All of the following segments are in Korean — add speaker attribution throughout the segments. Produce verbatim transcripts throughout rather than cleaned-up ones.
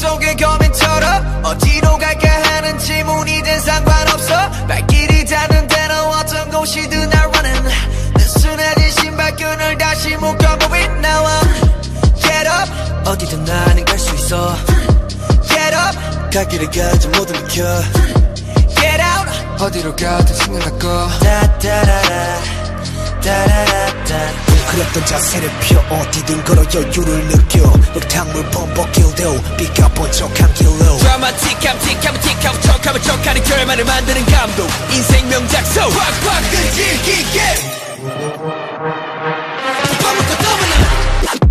Speaker 1: 속에 거민처럼 어디로 갈까 하는 질문이 든 상관없어. 발길이 닿는 데는 어떤 곳이든 I running. 느슨해진 신발끈을 다시 묶어보고 나와. Get up 어디든 나는 갈 수 있어. Get up 갈 길을 가지 모두 비켜. Get out
Speaker 2: 어디로 가든 생각날 거.
Speaker 1: 다다라라 다라라다.
Speaker 3: 그랬던 자세를 펴 어디든 걸어 여유를 느껴. 흙탕물 범벅길도 비가 번쩍한 길로.
Speaker 1: 드라마틱함 틱하면 틱하고 척하면 척하는 결말을 만드는 감독. 인생 명작소 팍팍 끈질기게 빠먹고 떠올라.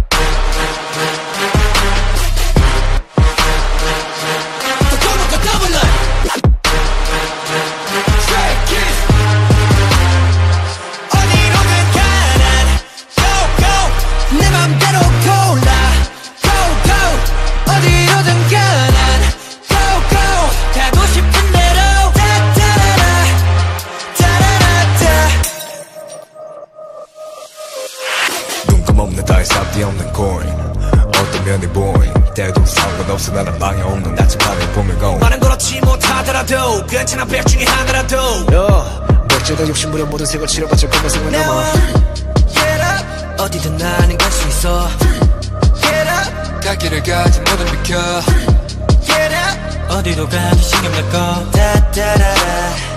Speaker 3: 없는 따위 쌉디 없는 코인 어떤 면이 보인 때도 상관없어 나는 방해 없는 나침반을 보면 고.
Speaker 1: 말은 그렇지 못하더라도 괜찮아 백 중에 하나라도.
Speaker 3: 야 멋지다 욕심부려 모든 색을 치러봤자 그만 생각 남아.
Speaker 1: Get up 어디든 나는 갈 수 있어. Get up
Speaker 2: 갈 길을 가지 모든 비켜.
Speaker 1: Get up 어디로 가도 신경 날거. 다다라라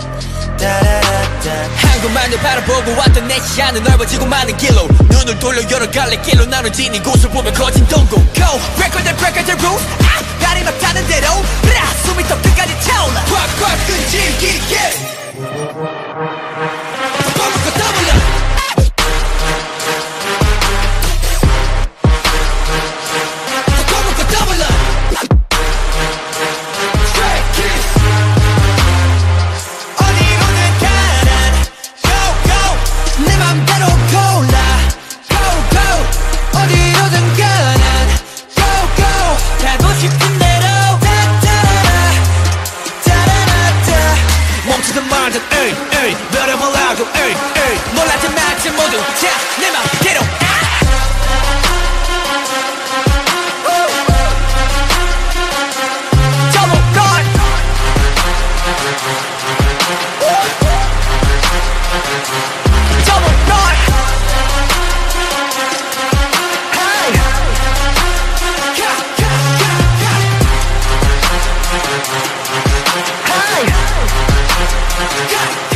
Speaker 1: 한 곳만을 바라보고 왔던 내 시야는 넓어지고 많은 길로. 눈을 돌려 여러 갈래 길로 나눠진 이곳을 보면 거진 동공. Go break all the break all the rules. 아 다리 막다는 대로 브라 숨이 더 끝까지 차올라. 꽉꽉 끈질기게 빠먹고 떠올라. 노려보려고 에이 에이 몰랐던 마치 모두 자 내 맘대로. Double God Double God Hey Ka ka ka ka Hey Ka